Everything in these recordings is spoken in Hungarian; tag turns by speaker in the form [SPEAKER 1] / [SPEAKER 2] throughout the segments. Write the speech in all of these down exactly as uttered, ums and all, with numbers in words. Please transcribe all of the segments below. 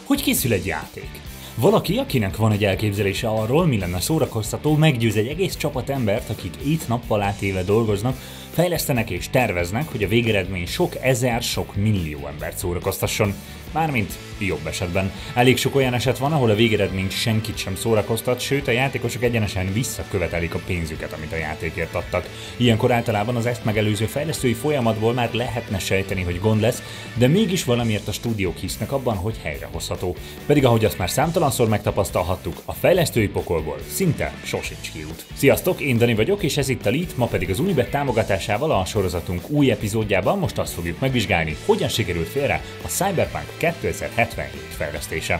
[SPEAKER 1] Hogy készül egy játék? Valaki, akinek van egy elképzelése arról, mi lenne szórakoztató, meggyőz egy egész csapat embert, akik itt nappal átéve dolgoznak, fejlesztenek és terveznek, hogy a végeredmény sok ezer, sok millió embert szórakoztasson. Mármint jobb esetben. Elég sok olyan eset van, ahol a végeredmény senkit sem szórakoztat, sőt a játékosok egyenesen visszakövetelik a pénzüket, amit a játékért adtak. Ilyenkor általában az ezt megelőző fejlesztői folyamatból már lehetne sejteni, hogy gond lesz, de mégis valamiért a stúdiók hisznek abban, hogy helyrehozható. Pedig ahogy azt már számtalanszor megtapasztalhattuk, a fejlesztői pokolból szinte sosincs kiút. Sziasztok, én Dani vagyok, és ez itt a Lead, ma pedig az Unibet támogatásával a sorozatunk új epizódjában most azt fogjuk megvizsgálni, hogyan sikerült félre a Cyberpunk kétezer-hetvenhét fejlesztése.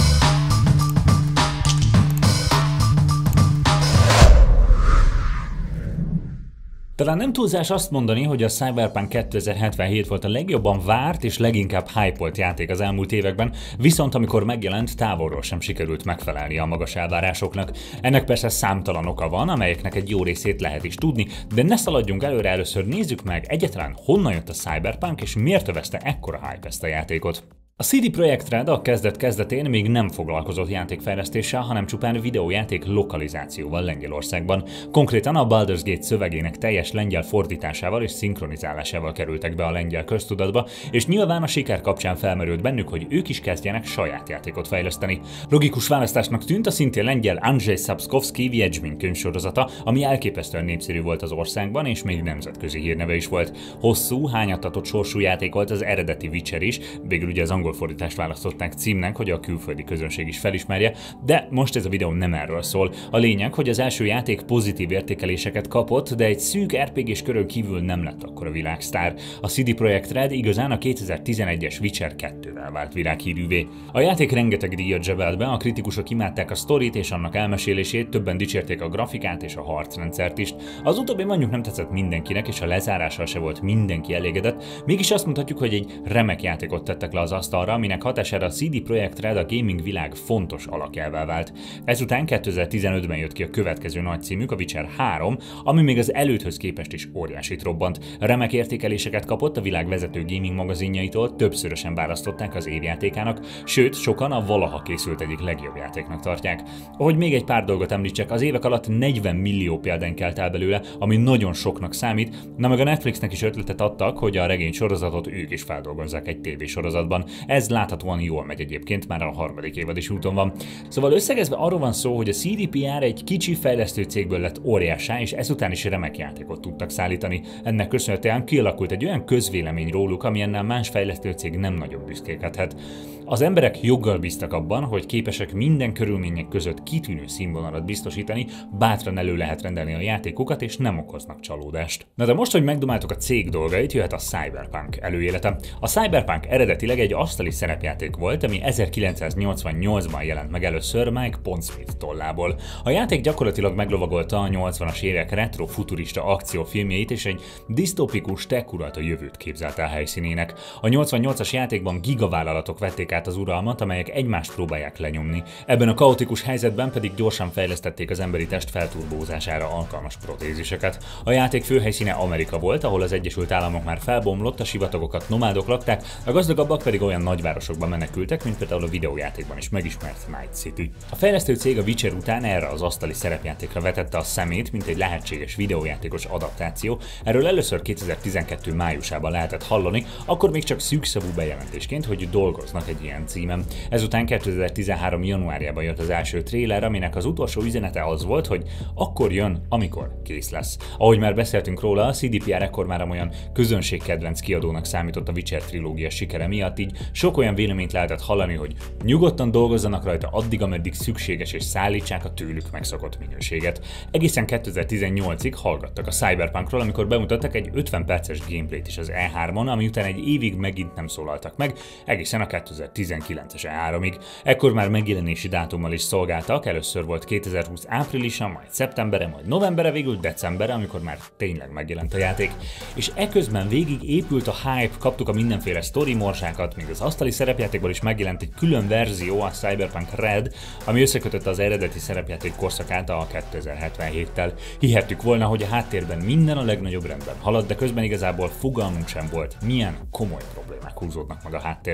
[SPEAKER 1] Talán nem túlzás azt mondani, hogy a Cyberpunk kétezer-hetvenhét volt a legjobban várt és leginkább hype-olt játék az elmúlt években, viszont amikor megjelent, távolról sem sikerült megfelelni a magas elvárásoknak. Ennek persze számtalan oka van, amelyeknek egy jó részét lehet is tudni, de ne szaladjunk előre, először nézzük meg egyáltalán honnan jött a Cyberpunk és miért övezte ekkora hype ezt a játékot. A cé dé Projekt Red a kezdet-kezdetén még nem foglalkozott játékfejlesztéssel, hanem csupán videójáték lokalizációval Lengyelországban. Konkrétan a Baldur's Gate szövegének teljes lengyel fordításával és szinkronizálásával kerültek be a lengyel köztudatba, és nyilván a siker kapcsán felmerült bennük, hogy ők is kezdjenek saját játékot fejleszteni. Logikus választásnak tűnt a szintén lengyel Andrzej Sapkowski Wiedźmin könyvsorozata, ami elképesztően népszerű volt az országban, és még nemzetközi hírneve is volt. Hosszú, hányattatott sorsú játék volt az eredeti Witcher is, végül ugye az angol fordítást választották címnek, hogy a külföldi közönség is felismerje, de most ez a videó nem erről szól. A lényeg, hogy az első játék pozitív értékeléseket kapott, de egy szűk er pé gés körön kívül nem lett akkor a világsztár. A cé dé Projekt Red igazán a kétezer-tizenegyes Witcher kettővel vált világhírűvé. A játék rengeteg díjat zsebelt be, a kritikusok imádták a sztorit és annak elmesélését, többen dicsérték a grafikát és a harcrendszert is. Az utóbbi mondjuk nem tetszett mindenkinek, és a lezárással se volt mindenki elégedett, mégis azt mondhatjuk, hogy egy remek játékot tettek le az asztalra, aminek hatására a cé dé Projekt Red a gaming világ fontos alakjává vált. Ezután kétezer-tizenötben jött ki a következő nagy címük, a Witcher három, ami még az elődhöz képest is óriásit robbant. Remek értékeléseket kapott a világ vezető gaming magazinjaitól, többszörösen választották az évjátékának, sőt, sokan a valaha készült egyik legjobb játéknak tartják. Ahogy még egy pár dolgot említsek, az évek alatt negyven millió példány kelt el belőle, ami nagyon soknak számít, na meg a Netflixnek is ötletet adtak, hogy a regény sorozatot ők is feldolgozzák egy tévésorozatban. Ez láthatóan jól megy egyébként, már a harmadik évad is úton van. Szóval összegezve arról van szó, hogy a cé dé pé er egy kicsi fejlesztő cégből lett óriássá, és ezután is remek játékot tudtak szállítani. Ennek köszönhetően kialakult egy olyan közvélemény róluk, amilyennel más fejlesztő cég nem nagyon büszkélkedhet. Az emberek joggal bíztak abban, hogy képesek minden körülmények között kitűnő színvonalat biztosítani, bátran elő lehet rendelni a játékokat, és nem okoznak csalódást. Na de most, hogy megdomáltuk a cég dolgait, jöhet a Cyberpunk előélete. A Cyberpunk eredetileg egy asztali szerepjáték volt, ami ezerkilencszáznyolcvannyolcban jelent meg először Mike Pondsmith tollából. A játék gyakorlatilag meglovagolta a nyolcvanas évek retro-futurista akciófilmjeit, és egy disztópikus tech uralt a jövőt képzelt el helyszínének. A nyolcvannyolcas játékban gigavállalatok vették át az uralmat, amelyek egymást próbálják lenyomni. Ebben a kaotikus helyzetben pedig gyorsan fejlesztették az emberi test felturbózására alkalmas protéziseket. A játék főhelyszíne Amerika volt, ahol az Egyesült Államok már felbomlott, a sivatagokat nomádok lakták, a gazdagabbak pedig olyan nagyvárosokban menekültek, mint például a videójátékban is megismert Night City. A fejlesztő cég a Witcher után erre az asztali szerepjátékra vetette a szemét, mint egy lehetséges videójátékos adaptáció. Erről először kétezer-tizenkettő májusában lehetett hallani, akkor még csak szűkszavú bejelentésként, hogy dolgoznak egy ilyen címen. Ezután kétezer-tizenhárom januárjában jött az első trailer, aminek az utolsó üzenete az volt, hogy akkor jön, amikor kész lesz. Ahogy már beszéltünk róla, a cé dé pé er ekkor már olyan közönségkedvenc kiadónak számított a Witcher trilógia sikere miatt, így sok olyan véleményt lehetett hallani, hogy nyugodtan dolgozzanak rajta addig, ameddig szükséges, és szállítsák a tőlük megszokott minőséget. Egészen kétezer-tizennyolcig hallgattak a Cyberpunkról, amikor bemutattak egy ötven perces gameplayt is az E hármon, ami után egy évig megint nem szólaltak meg, egészen a kétezer-tizenkilences E háromig. Ekkor már megjelenési dátummal is szolgáltak, először volt kétezer-húsz áprilisa, majd szeptembere, majd novembere, végül decemberre, amikor már tényleg megjelent a játék. És eközben végig épült a hype, kaptuk a mindenféle sztori morsákat, még az asztali szerepjátékból is megjelent egy külön verzió, a Cyberpunk Red, ami összekötötte az eredeti szerepjáték korszakát a kétezer-hetvenhéttel. Hihettük volna, hogy a háttérben minden a legnagyobb rendben halad, de közben igazából fogalmunk sem volt, milyen komoly problémák húzódnak meg a háttérben.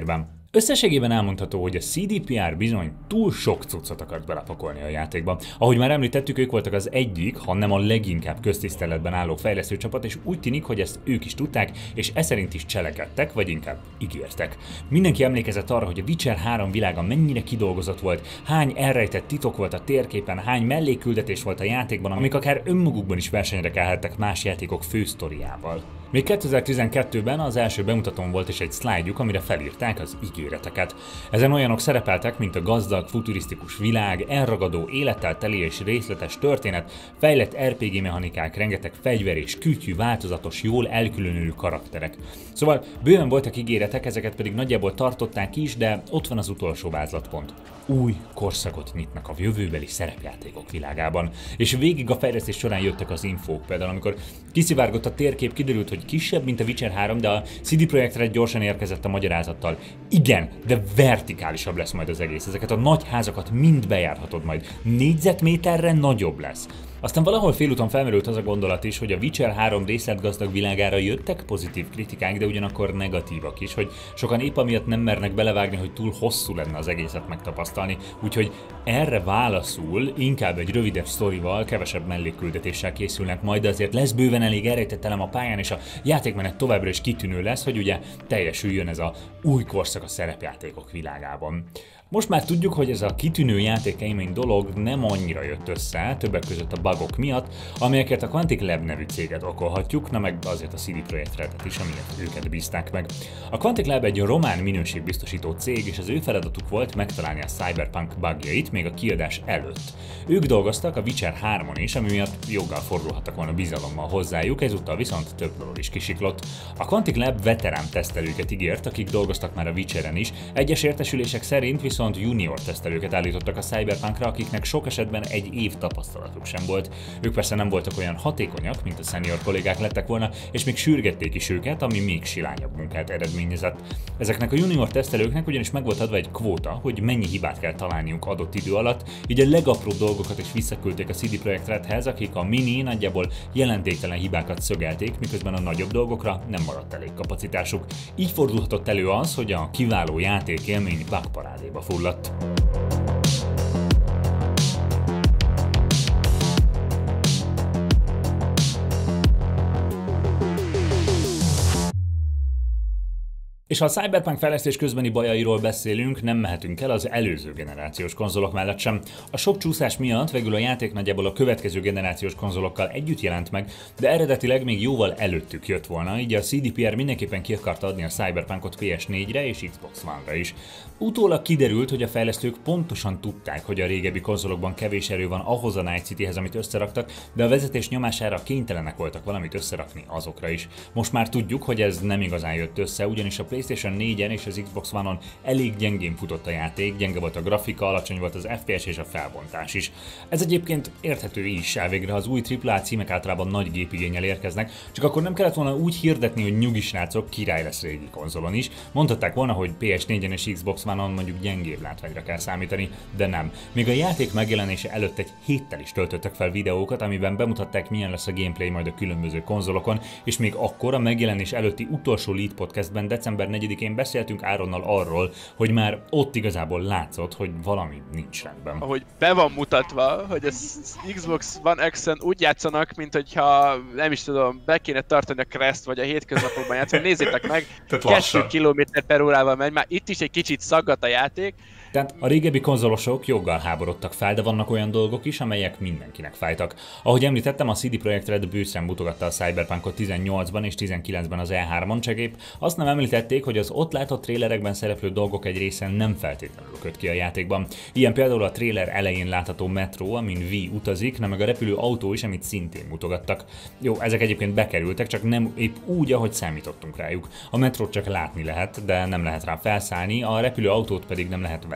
[SPEAKER 1] Összességében elmondható, hogy a cé dé pé er bizony túl sok cuccot akart belepakolni a játékba. Ahogy már említettük, ők voltak az egyik, ha nem a leginkább köztiszteletben álló fejlesztőcsapat, és úgy tűnik, hogy ezt ők is tudták, és e szerint is cselekedtek, vagy inkább ígértek. Mindenki emlékezett arra, hogy a Witcher három világa mennyire kidolgozott volt, hány elrejtett titok volt a térképen, hány mellékküldetés volt a játékban, amik akár önmagukban is versenyre kelhettek más játékok fősztoriával. Még kétezer-tizenkettőben az első bemutatón volt is egy szlájdjuk, amire felírták az ígéreteket. Ezen olyanok szerepeltek, mint a gazdag, futurisztikus világ, elragadó, élettel teli és részletes történet, fejlett er pé gé mechanikák, rengeteg fegyver és kütyű, változatos, jól elkülönülő karakterek. Szóval bőven voltak ígéretek, ezeket pedig nagyjából tartották is, de ott van az utolsó vázlatpont. Új korszakot nyitnak a jövőbeli szerepjátékok világában. És végig a fejlesztés során jöttek az infók, például amikor kiszivárgott a térkép, kiderült, hogy kisebb, mint a Witcher három, de a cé dé Projekt Red gyorsan érkezett a magyarázattal. Igen, de vertikálisabb lesz majd az egész. Ezeket a nagy házakat mind bejárhatod majd. Négyzetméterre nagyobb lesz. Aztán valahol félúton felmerült az a gondolat is, hogy a Witcher három részletgazdag világára jöttek pozitív kritikák, de ugyanakkor negatívak is, hogy sokan épp amiatt nem mernek belevágni, hogy túl hosszú lenne az egészet megtapasztalni, úgyhogy erre válaszul inkább egy rövidebb sztorival, kevesebb mellékküldetéssel készülnek majd, de azért lesz bőven elég elrejtett elem a pályán, és a játékmenet továbbra is kitűnő lesz, hogy ugye teljesüljön ez a új korszak a szerepjátékok világában. Most már tudjuk, hogy ez a kitűnő játékélmény dolog nem annyira jött össze, többek között a bugok miatt, amelyeket a Quantic Lab nevű céget okolhatjuk, na meg azért a cé dé Projekt Redet is, amiért őket bízták meg. A Quantic Lab egy román minőségbiztosító cég, és az ő feladatuk volt megtalálni a Cyberpunk bugjait még a kiadás előtt. Ők dolgoztak a Witcher hármon is, ami miatt joggal fordulhattak volna bizalommal hozzájuk, ezúttal viszont több dolog is kisiklott. A Quantic Lab veterán tesztelőket ígért, akik dolgoztak már a Witcheren is, egyes értesülések szerint viszont junior tesztelőket állítottak a Cyberpunkra, akiknek sok esetben egy év tapasztalatuk sem volt. Ők persze nem voltak olyan hatékonyak, mint a senior kollégák lettek volna, és még sürgették is őket, ami még silányabb munkát eredményezett. Ezeknek a junior tesztelőknek ugyanis meg volt adva egy kvóta, hogy mennyi hibát kell találniuk adott idő alatt, így a legapróbb dolgokat is visszaküldték a cé dé Projekt Redhez, akik a mini nagyjából jelentéktelen hibákat szögelték, miközben a nagyobb dolgokra nem maradt elég kapacitásuk. Így fordulhatott elő az, hogy a kiváló játékélmény bugparádéba fulladt. És ha a Cyberpunk fejlesztés közbeni bajairól beszélünk, nem mehetünk el az előző generációs konzolok mellett sem. A sok csúszás miatt végül a játék nagyjából a következő generációs konzolokkal együtt jelent meg, de eredetileg még jóval előttük jött volna, így a cé dé pé er mindenképpen ki akarta adni a Cyberpunkot pé es négyre és Xbox One-ra is. Utólag kiderült, hogy a fejlesztők pontosan tudták, hogy a régebbi konzolokban kevés erő van ahhoz a Night Cityhez, amit összeraktak, de a vezetés nyomására kénytelenek voltak valamit összerakni azokra is. Most már tudjuk, hogy ez nem igazán jött össze, ugyanis a PlayStation négyen és az Xbox One-on elég gyengén futott a játék, gyenge volt a grafika, alacsony volt az ef pé es és a felbontás is. Ez egyébként érthető is, elvégre az új á á á címek általában nagy gépigénnyel érkeznek, csak akkor nem kellett volna úgy hirdetni, hogy nyugi srácok, király lesz régi konzolon is. Mondhatták volna, hogy pé es négyen és Xbox One-on mondjuk gyengébb látványra kell számítani, de nem. Még a játék megjelenése előtt egy héttel is töltöttek fel videókat, amiben bemutatták, milyen lesz a gameplay majd a különböző konzolokon, és még akkor a megjelenés előtti utolsó Lead Podcastben december negyedikén beszéltünk Áronnal arról, hogy már ott igazából látszott, hogy valami nincs rendben.
[SPEAKER 2] Ahogy be van mutatva, hogy az Xbox One X-en úgy játszanak, mint hogyha nem is tudom, be kéne tartani a Crest vagy a hétköznapokban játszani. Nézzétek meg, kettő kilométer per órával megy, már itt is egy kicsit szaggat a játék.
[SPEAKER 1] Tehát a régebbi konzolosok joggal háborodtak fel, de vannak olyan dolgok is, amelyek mindenkinek fájtak. Ahogy említettem, a cé dé Projekt Red bőszen mutogatta a Cyberpunkot tizennyolcban és tizenkilencben az E hármon, csak épp azt nem említették, hogy az ott látott trélerekben szereplő dolgok egy része nem feltétlenül köt ki a játékban. Ilyen például a tréler elején látható metró, amin V utazik, nem meg a repülő autó is, amit szintén mutogattak. Jó, ezek egyébként bekerültek, csak nem épp úgy, ahogy számítottunk rájuk. A metrót csak látni lehet, de nem lehet rá felszállni, a repülő autót pedig nem lehet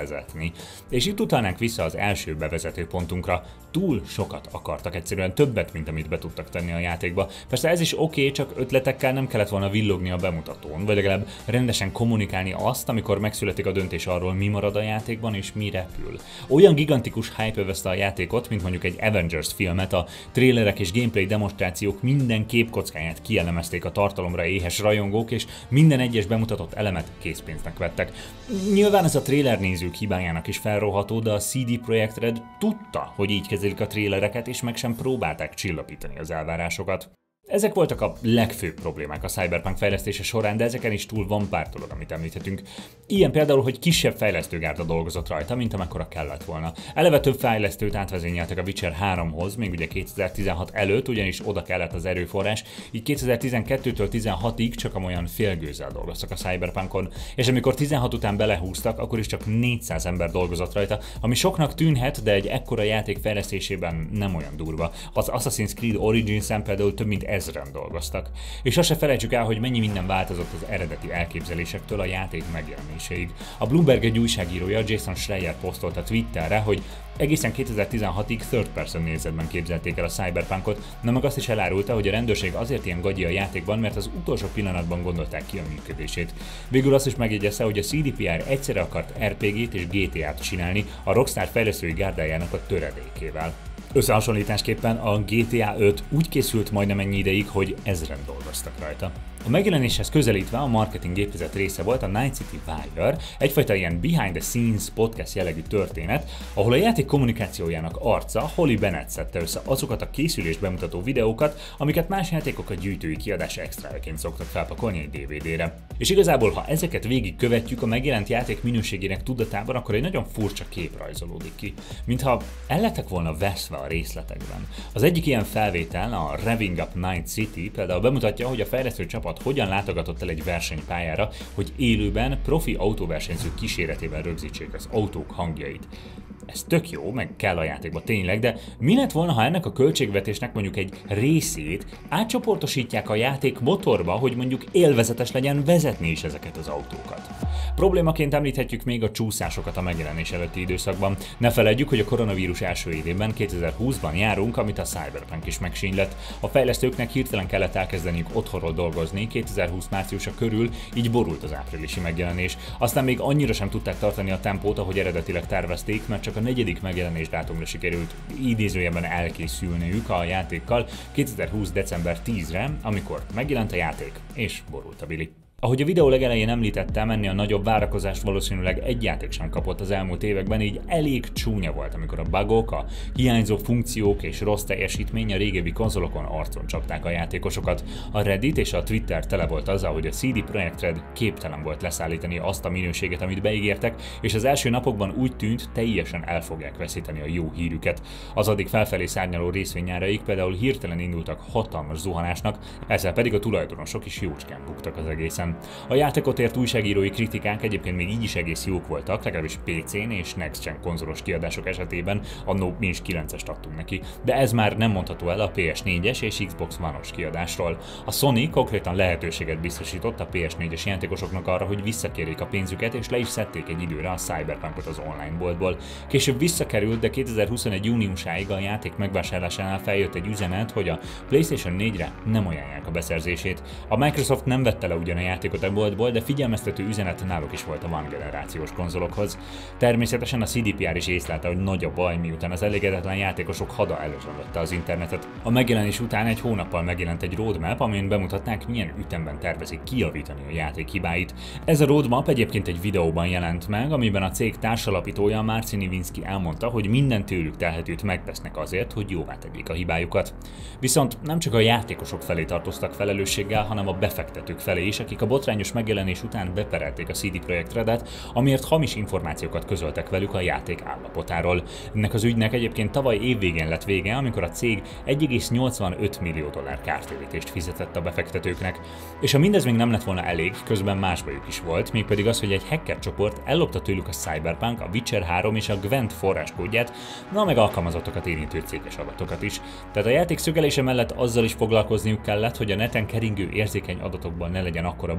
[SPEAKER 1] bevezetni. És itt utalnánk vissza az első bevezető pontunkra, túl sokat akartak, egyszerűen többet, mint amit be tudtak tenni a játékba. Persze ez is oké, okay, csak ötletekkel nem kellett volna villogni a bemutatón, vagy legalább rendesen kommunikálni azt, amikor megszületik a döntés arról, mi marad a játékban és mi repül. Olyan gigantikus hype övezte a játékot, mint mondjuk egy Avengers filmet, a trélerek és gameplay demonstrációk minden képkockáját kielemezték a tartalomra éhes rajongók, és minden egyes bemutatott elemet készpénznek vettek. Nyilván ez a tréler nézők hibájának is felróható, de a cé dé Projekt Red tudta, hogy így kezelik a trélereket, és meg sem próbálták csillapítani az elvárásokat. Ezek voltak a legfőbb problémák a Cyberpunk fejlesztése során, de ezeken is túl van pár dolog, amit említhetünk. Ilyen például, hogy kisebb fejlesztőgárda dolgozott rajta, mint amekkora kellett volna. Eleve több fejlesztőt átvezényeltek a Witcher háromhoz, még ugye kétezer-tizenhat előtt, ugyanis oda kellett az erőforrás, így kétezer-tizenkettőtől tizenhatig csak amolyan félgőzzel dolgoztak a Cyberpunkon, és amikor tizenhat után belehúztak, akkor is csak négyszáz ember dolgozott rajta, ami soknak tűnhet, de egy ekkora játék fejlesztésében nem olyan durva. Az Assassin's Creed Origins-en például több mint ezren dolgoztak. És azt se felejtsük el, hogy mennyi minden változott az eredeti elképzelésektől a játék megjelenéséig. A Bloomberg egy újságírója, Jason Schreier posztolta Twitterre, hogy egészen kétezer-tizenhatig third person nézetben képzelték el a Cyberpunkot, na meg azt is elárulta, hogy a rendőrség azért ilyen gagyi a játékban, mert az utolsó pillanatban gondolták ki a működését. Végül azt is megjegyezte, hogy a cé dé pé er egyszerre akart er pé gét és gé té át csinálni a Rockstar fejlesztői gárdájának a töredékével. Összehasonlításképpen a gé té á öt úgy készült majdnem ennyi ideig, hogy ezren dolgoztak rajta. A megjelenéshez közelítve a marketing gépezet része volt a Night City Wire, egyfajta ilyen behind the scenes podcast jellegű történet, ahol a játék kommunikációjának arca Holly Bennett szedte össze azokat a készülés bemutató videókat, amiket más játékok a gyűjtői kiadás extrajaként szoktak felpakolni egy dé vé dére. És igazából, ha ezeket végig követjük a megjelent játék minőségének tudatában, akkor egy nagyon furcsa kép rajzolódik ki, mintha el lettek volna veszve a részletekben. Az egyik ilyen felvétel, a Revving Up Night City például bemutatja, hogy a fejlesztő csapat hogyan látogatott el egy versenypályára, hogy élőben profi autóversenyzők kíséretében rögzítsék az autók hangjait. Ez tök jó, meg kell a játékba tényleg, de mi lett volna, ha ennek a költségvetésnek mondjuk egy részét átcsoportosítják a játék motorba, hogy mondjuk élvezetes legyen vezetni is ezeket az autókat? Problémaként említhetjük még a csúszásokat a megjelenés előtti időszakban. Ne feledjük, hogy a koronavírus első évében, kétezer-húszban járunk, amit a Cyberpunk is megsínylett. A fejlesztőknek hirtelen kellett elkezdeniük otthonról dolgozni kétezer-húsz márciusa körül, így borult az áprilisi megjelenés. Aztán még annyira sem tudták tartani a tempót, ahogy eredetileg tervezték, mert csak a negyedik megjelenés dátumra sikerült idézőjelben elkészülniük a játékkal kétezer-húsz december tízedikére, amikor megjelent a játék, és borult a bili. Ahogy a videó legelején említettem, ennél a nagyobb várakozást valószínűleg egy játék sem kapott az elmúlt években, így elég csúnya volt, amikor a bugok, a hiányzó funkciók és rossz teljesítmény a régebbi konzolokon arcon csapták a játékosokat. A Reddit és a Twitter tele volt azzal, hogy a cé dé Projekt Red képtelen volt leszállítani azt a minőséget, amit beígértek, és az első napokban úgy tűnt, teljesen el fogják veszíteni a jó hírüket. Az addig felfelé szárnyaló részvényáraik például hirtelen indultak hatalmas zuhanásnak, ezzel pedig a tulajdonosok is jócskán buktak az egészen. A játékot ért újságírói kritikák egyébként még így is egész jók voltak, legalábbis pé cén és Next Gen konzolos kiadások esetében, annó mi is kilencest adtunk neki, de ez már nem mondható el a pé es négyes és Xbox One-os kiadásról. A Sony konkrétan lehetőséget biztosított a pé es négyes játékosoknak arra, hogy visszakérjék a pénzüket, és le is szedték egy időre a Cyberpunkot az online boltból. Később visszakerült, de kétezer-huszonegy júniusáig a játék megvásárlásánál feljött egy üzenet, hogy a PlayStation négyre nem ajánlják a beszerzését. A Microsoft nem vette le ugyan a játékot a boltból, de figyelmeztető üzenet náluk is volt a One generációs konzolokhoz. Természetesen a cé dé pé er is észlelte, hogy nagy a baj, miután az elégedetlen játékosok hada előzönlötte az internetet. A megjelenés után egy hónappal megjelent egy roadmap, amin bemutatnák, milyen ütemben tervezik kijavítani a játék hibáit. Ez a roadmap egyébként egy videóban jelent meg, amiben a cég társalapítója Marcin Iwinski elmondta, hogy minden tőlük telhetőt megtesznek azért, hogy jóvá tegyék a hibájukat. Viszont nem csak a játékosok felé tartoztak felelősséggel, hanem a befektetők felé is, akik a botrányos megjelenés után beperelték a cé dé Projekt Redet, amiért hamis információkat közöltek velük a játék állapotáról. Ennek az ügynek egyébként tavaly évvégén lett vége, amikor a cég egy egész nyolcvanöt millió dollár kártérítést fizetett a befektetőknek. És ha mindez még nem lett volna elég, közben más bajuk is volt, mégpedig az, hogy egy hacker csoport ellopta tőlük a Cyberpunk, a Witcher három és a Gwent forráskódját, na meg alkalmazottokat érintő céges adatokat is. Tehát a játék szögelése mellett azzal is foglalkozniuk kellett, hogy a neten keringő érzékeny adatokban ne legyen akkora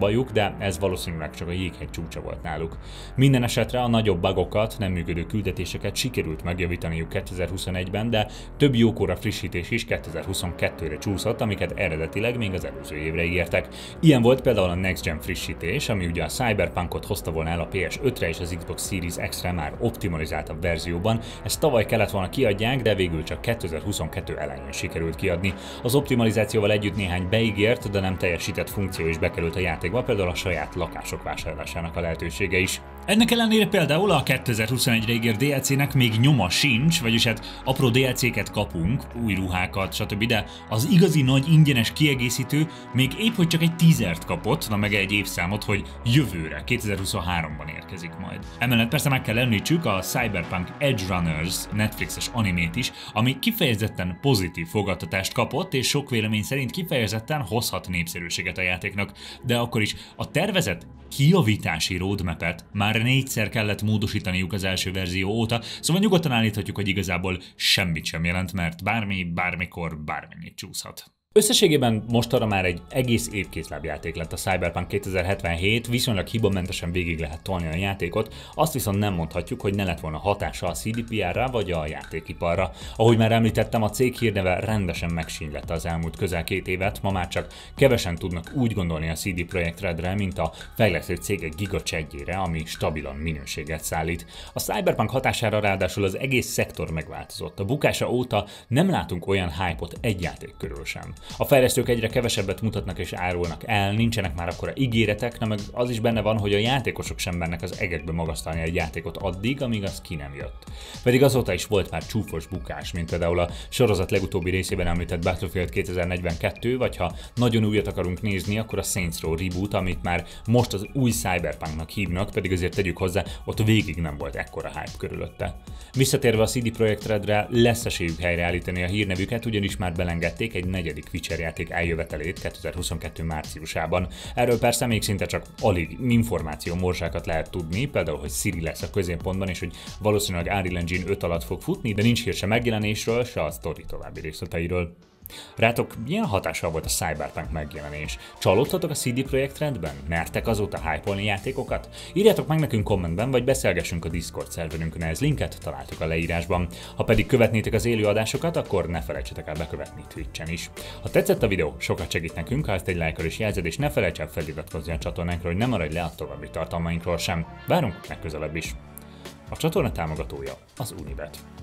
[SPEAKER 1] bajuk, de ez valószínűleg csak a jéghegy csúcsa volt náluk. Minden esetre a nagyobb bugokat, nem működő küldetéseket sikerült megjavítaniuk kétezer-huszonegyben, de több jókora frissítés is kétezer-huszonkettőre csúszott, amiket eredetileg még az előző évre ígértek. Ilyen volt például a Next Gen frissítés, ami ugye a Cyberpunkot hozta volna el a pé es ötre és az Xbox Series X-re már optimalizáltabb verzióban. Ezt tavaly kellett volna kiadják, de végül csak kétezer-huszonkettő elején sikerült kiadni. Az optimalizációval együtt néhány beígért, de nem teljesített funkció is bekerült a játékba, például a saját lakások vásárlásának a lehetősége is. Ennek ellenére például a kétezer-huszonegyre ígért dé el cének még nyoma sincs, vagyis hát apró dé el céket kapunk, új ruhákat, stb. De az igazi nagy ingyenes kiegészítő még épp hogy csak egy teasert kapott, na meg egy évszámot, hogy jövőre, kétezer-huszonháromban érkezik majd. Emellett persze meg kell említsük a Cyberpunk Edge Runners Netflixes animét is, ami kifejezetten pozitív fogadtatást kapott, és sok vélemény szerint kifejezetten hozhat népszerűséget a játéknak, de akkor is a tervezett kijavítási roadmap-et már négyszer kellett módosítaniuk az első verzió óta, szóval nyugodtan állíthatjuk, hogy igazából semmit sem jelent, mert bármi, bármikor, bármennyit csúszhat. Összességében mostanra már egy egész évkézlábjáték lett a Cyberpunk kétezer-hetvenhét, viszonylag hibamentesen végig lehet tolni a játékot, azt viszont nem mondhatjuk, hogy ne lett volna hatása a cé dé pé er-ra vagy a játékiparra. Ahogy már említettem, a cég hírneve rendesen megsínylette az elmúlt közel két évet, ma már csak kevesen tudnak úgy gondolni a cé dé Projekt Redre, mint a fejlesztő cégek gigacsedjére, ami stabilan minőséget szállít. A Cyberpunk hatására ráadásul az egész szektor megváltozott. A bukása óta nem látunk olyan hype-ot egy játék körül sem. A fejlesztők egyre kevesebbet mutatnak és árulnak el, nincsenek már akkora ígéretek, na meg az is benne van, hogy a játékosok sem mennek az egekbe magasztalni egy játékot addig, amíg az ki nem jött. Pedig azóta is volt már csúfos bukás, mint például a sorozat legutóbbi részében említett Battlefield kétezer-negyvenkettő, vagy ha nagyon újat akarunk nézni, akkor a Saints Row reboot, amit már most az új Cyberpunknak hívnak, pedig azért tegyük hozzá, ott végig nem volt ekkora hype körülötte. Visszatérve a cé dé Projekt Redre, lesz esélyük helyreállítani a hírnevüket, ugyanis már belengedték egy negyedik Witcher játék eljövetelét kétezer-huszonkettő márciusában. Erről persze még szinte csak alig információ morzsákat lehet tudni, például, hogy Ciri lesz a középpontban, és hogy valószínűleg Unreal Engine öt alatt fog futni, de nincs hír se megjelenésről, se a sztori további részleteiről. Rátok milyen hatással volt a Cyberpunk megjelenés? Csalódtatok a cé dé Projekt Redben? Mertek azóta hype-olni játékokat? Írjátok meg nekünk kommentben, vagy beszélgessünk a Discord szerverünkön, ez linket találtok a leírásban. Ha pedig követnétek az élő adásokat, akkor ne felejtsetek el bekövetni Twitchen is. Ha tetszett a videó, sokat segít nekünk, ha ezt egy lájkkal is jelzed, és ne felejts el feliratkozni a csatornánkra, hogy ne maradj le a további tartalmainkról sem. Várunk legközelebb is. A csatorna támogatója az Unibet.